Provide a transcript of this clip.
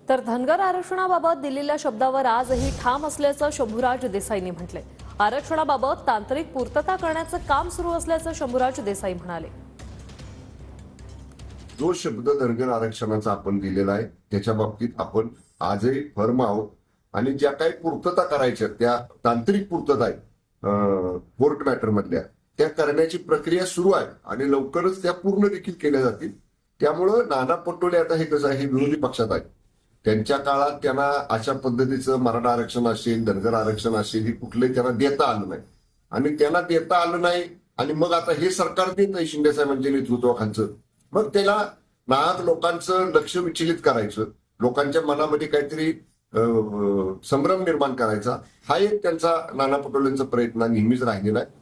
तर धनगर आरक्षणाबाबत दिलेल्या शब्दावर आजही ठाम असल्याचं शंभूराज देसाईंनी म्हटलंय। आरक्षणाबाबत तांत्रिक पूर्तता करण्याचं काम सुरू असल्याचं शंभूराज देसाई म्हणाले। जो शब्द धनगर आरक्षणाचा आपण दिलेला आहे त्याच्या बाबतीत आपण आजही फर्म आहोत आणि ज्या काही पूर्तता करायच्या त्या तांत्रिक पूर्तता आहे कोर्ट मॅटर मधल्या त्या करण्याची प्रक्रिया सुरू आहे आणि लवकरच त्या पूर्ण देखील केल्या जातील। त्यामुळं नाना पटोले आता हे कसं आहे, विरोधी पक्षात आहे, त्यांच्या काळात त्यांना अशा पद्धतीचं मराठा आरक्षण असेल धनगर आरक्षण असेल हे कुठले त्यांना देता आलं नाही आणि त्यांना देता आलं नाही आणि मग आता हे सरकार देत आहे शिंदे साहेबांच्या नेतृत्वाखालचं, मग त्याला नाहक लोकांचं लक्ष विचलित करायचं, लोकांच्या मनामध्ये काहीतरी संभ्रम निर्माण करायचा हा एक त्यांचा नाना पटोलेंचा प्रयत्न नेहमीच राहिलेला आहे।